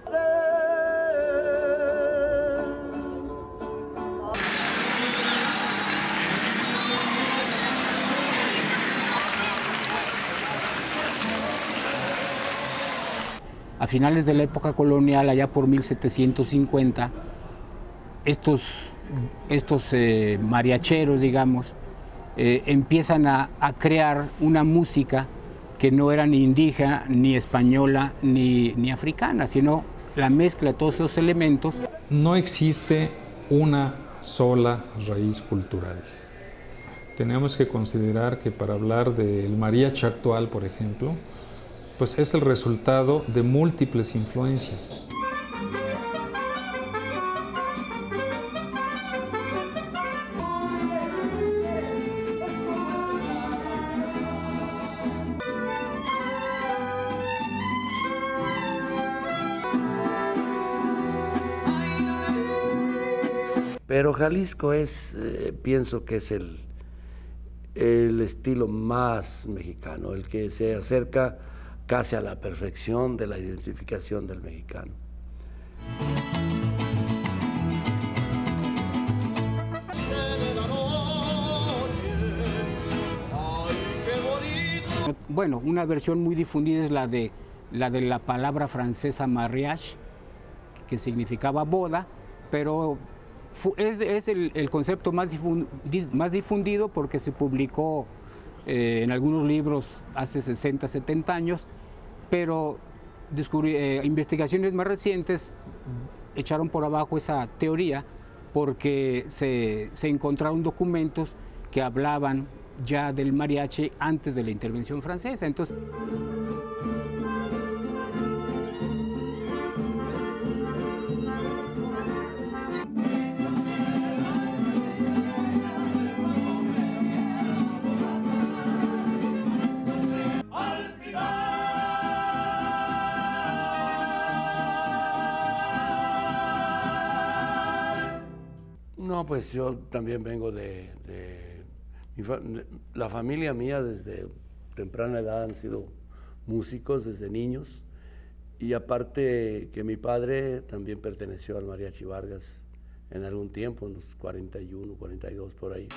A finales de la época colonial, allá por 1750, estos mariacheros, digamos, empiezan a crear una música que no era ni indígena, ni española, ni africana, sino la mezcla de todos esos elementos. No existe una sola raíz cultural. Tenemos que considerar que para hablar del mariachi actual, por ejemplo, pues es el resultado de múltiples influencias. Pero Jalisco es, pienso que es el estilo más mexicano, el que se acerca casi a la perfección de la identificación del mexicano. Bueno, una versión muy difundida es la de la palabra francesa mariage, que significaba boda, pero es el concepto más difundido porque se publicó en algunos libros hace 60, 70 años, pero investigaciones más recientes echaron por abajo esa teoría porque se encontraron documentos que hablaban ya del mariachi antes de la intervención francesa. Entonces, No, pues yo también vengo la familia mía desde temprana edad han sido músicos desde niños, y aparte que mi padre también perteneció al Mariachi Vargas en algún tiempo, en los 41, 42 por ahí.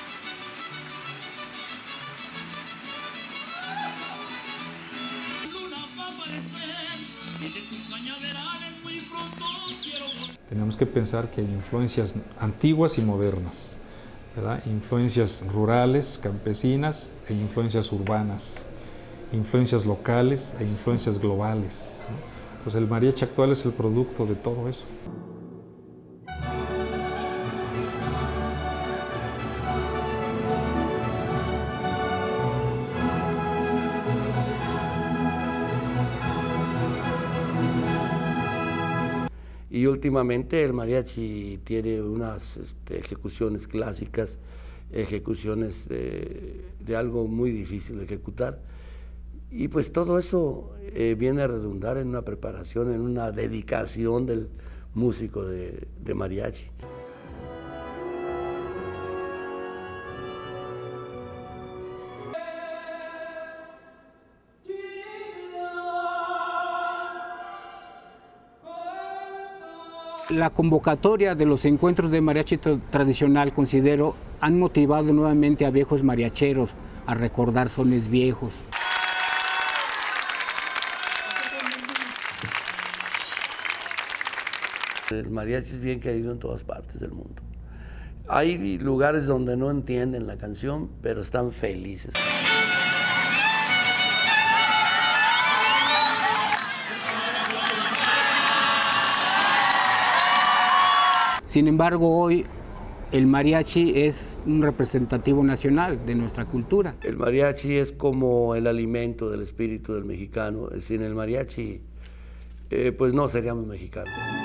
Tenemos que pensar que hay influencias antiguas y modernas, ¿verdad? Influencias rurales, campesinas e influencias urbanas, influencias locales e influencias globales, ¿no? Pues el mariachi actual es el producto de todo eso. Y últimamente el mariachi tiene unas ejecuciones clásicas, ejecuciones de algo muy difícil de ejecutar. Y pues todo eso viene a redundar en una preparación, en una dedicación del músico de mariachi. La convocatoria de los encuentros de mariachi tradicional, considero, han motivado nuevamente a viejos mariacheros a recordar sones viejos. El mariachi es bien querido en todas partes del mundo. Hay lugares donde no entienden la canción, pero están felices. Sin embargo, hoy el mariachi es un representativo nacional de nuestra cultura. El mariachi es como el alimento del espíritu del mexicano. Sin el mariachi, pues no seríamos mexicanos.